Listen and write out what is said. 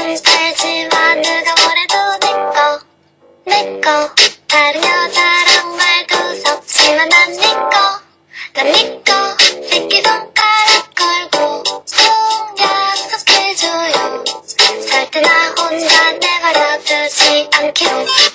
알지만 누가 뭐래도 내꺼 다른 여자랑 말도 섞지만 난 니꺼 새끼손가락 걸고 꼭 약속해줘요. 절대 나 혼자 내버려두지 않기로.